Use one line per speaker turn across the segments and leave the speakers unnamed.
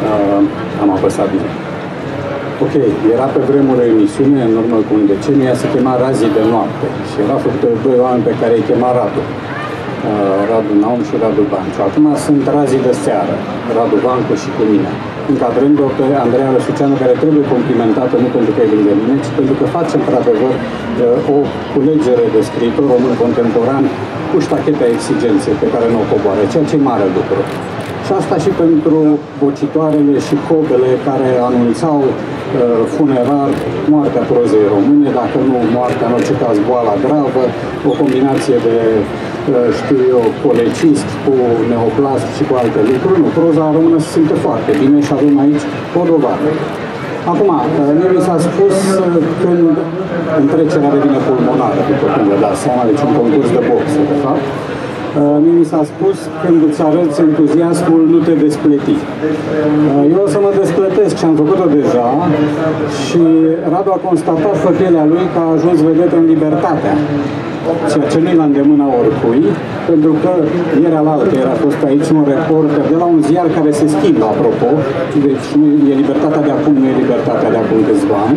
am apăsat din. Ok, era pe vremuri o emisiune, în urmă cu un deceniu, ea se chema Razii de noapte și era făcută de doi oameni pe care îi chema Radu. Radu Naum și Radu Banciu. Acum sunt Razii de seară, Radu Bancu și cu mine. Încadrând-o pe Andreea Răsuceanu, care trebuie complimentată nu pentru că e lângă mine, ci pentru că face într-adevăr o culegere de scriitor român contemporan cu ștacheta exigenței pe care nu o coboară, ceea ce e mare lucru. Și asta și pentru vocitoarele și codele care anunțau funerar moartea prozei române, dacă nu moartea, în orice caz boala gravă, o combinație de, știu eu, colecist cu neoplast și cu alte lucruri. Nu, proza română se simte foarte bine și avem aici o dovadă. Acum, mie mi s-a spus când întrecerea devine pulmonară, după când vă dați seama, deci un concurs de boxă, de fapt, mie mi s-a spus, când îți arăți entuziasmul, nu te despleti. Eu o să mă despletesc și am făcut-o deja și Radu a constatat făpielea lui că a ajuns vedetă în Libertatea, ceea ce nu-i la îndemâna oricui, pentru că ieri alaltă a fost aici un reporter de la un ziar care se schimbă, apropo, deci nu e Libertatea de acum, nu e Libertatea de acum câțiva ani,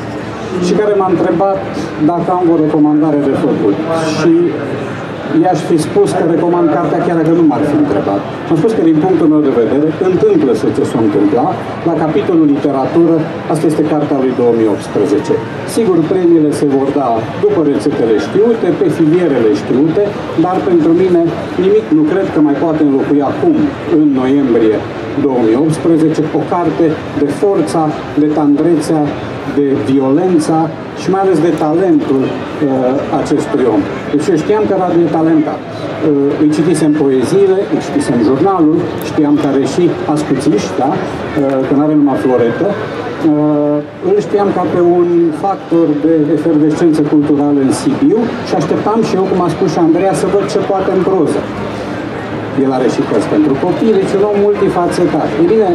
și care m-a întrebat dacă am o recomandare de făcut. Și i-aș fi spus că recomand cartea chiar dacă nu m-ar fi întrebat. Am spus că din punctul meu de vedere, întâmplă-se ce s-a întâmplat. La capitolul literatură, asta este cartea lui 2018. Sigur, premiile se vor da după rețetele știute, pe filierele știute, dar pentru mine nimic nu cred că mai poate înlocui acum, în noiembrie 2018, o carte de forța, de tandrețea, de violența și mai ales de talentul acestui om. Deci eu știam că Radu e talentat. Îi citisem poeziile, îi citisem jurnalul, știam că are și ascuțiși, da? Că nu are numai floretă. Îl știam ca pe un factor de efervescență culturală în Sibiu și așteptam și eu, cum a spus și Andreea, să văd ce poate în proză. El are și cărți pentru copii, deci un om multifacetat. E bine,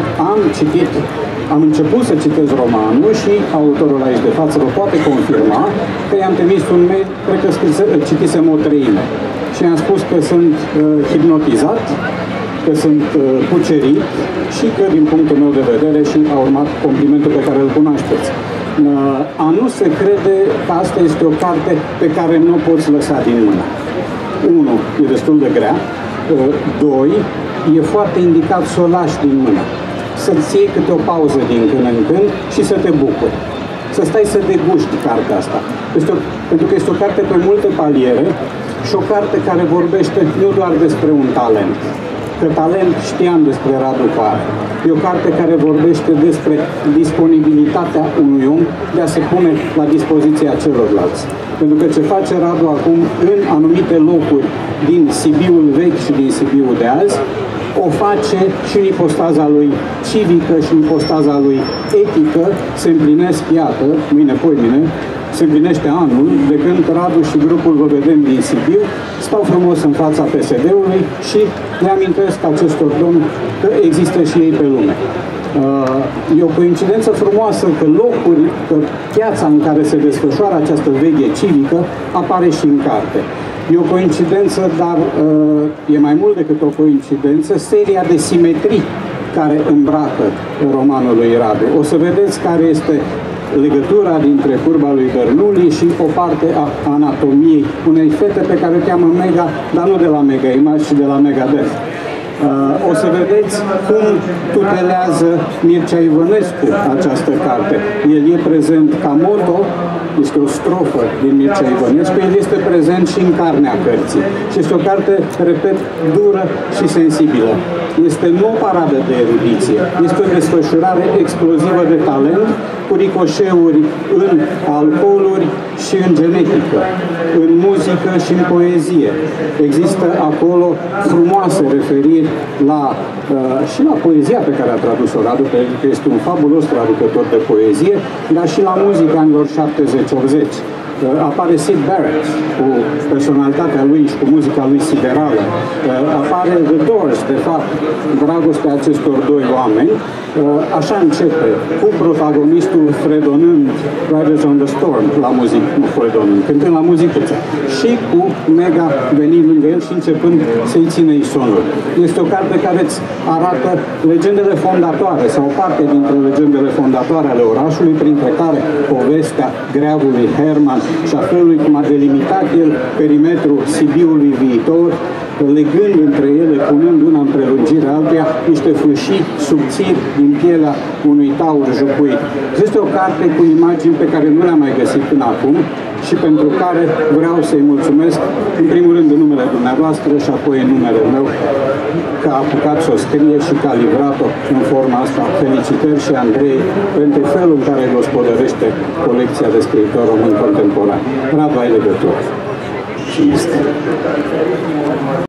am început să citesc romanul și autorul aici de față vă poate confirma că i-am trimis un mail, cred că citisem o treime. Și i-am spus că sunt hipnotizat, că sunt cucerit și că, din punctul meu de vedere, și a urmat complimentul pe care îl cunoașteți. A nu se crede că asta este o carte pe care nu o poți lăsa din mână. 1. E destul de grea. 2. E foarte indicat să o lași din mână. Să-ți iei câte o pauză din când în când și să te bucuri. Să stai să deguști cartea asta. Pentru că este o carte pe multe paliere și o carte care vorbește nu doar despre un talent. Că talent știam despre Radu Pare. E o carte care vorbește despre disponibilitatea unui om de a se pune la dispoziția celorlalți. Pentru că ce face Radu acum în anumite locuri din Sibiul vechi și din Sibiul de azi, o face și în ipostaza lui civică și în ipostaza lui etică. Se împlinesc, iată, mâine-poimine, se împlinește anul de când Radu și grupul Vă Vedem din Sibiu stau frumos în fața PSD-ului și le amintesc acestor domni că există și ei pe lume. E o coincidență frumoasă că piața în care se desfășoară această veche civică apare și în carte. E o coincidență, dar e mai mult decât o coincidență, seria de simetrii care îmbracă romanul lui Radu. O să vedeți care este legătura dintre curba lui Bernoulli și o parte a anatomiei unei fete pe care o cheamă Mega, dar nu de la Mega Image, ci de la Megadeth. O să vedeți cum tutelează Mircea Ivănescu această carte. El e prezent ca moto, este o strofă din Mircea Ivănescu, el este prezent și în carnea cărții. Și este o carte, repet, dură și sensibilă. Este nu o paradă de erudiție, este o desfășurare explozivă de talent, cu ricoșeuri în alcooluri și în genetică, în muzică și în poezie. Există acolo frumoase referiri și la poezia pe care a tradus-o Radu, pentru că este un fabulos traducător de poezie, dar și la muzica anilor 70-80. apare Syd Barrett cu personalitatea lui și cu muzica lui siderală, apare The Doors, de fapt, dragostea acestor doi oameni. Așa începe, cu protagonistul fredonând Riders on the Storm la muzică, nu fredonând, cântând la muzicuță, și cu Mega venind lângă el și începând să-i ține isonul. Este o carte care îți arată legendele fondatoare sau parte dintre legendele fondatoare ale orașului, printre care povestea greavului Herman și a felului cum a delimitat el perimetrul Sibiului viitor, legând între ele, punând una în prelungire altuia, niște fâșii subțiri din pielea unui taur jupuit. Este o carte cu imagini pe care nu le-am mai găsit până acum și pentru care vreau să-i mulțumesc, în primul rând în numele dumneavoastră și apoi în numele meu, că a apucat să o scrie și că a livrat-o în forma asta. Felicitări și Andrei pentru felul în care gospodărește colecția de scriitori români contemporani. Radu, ai legătură. Și este.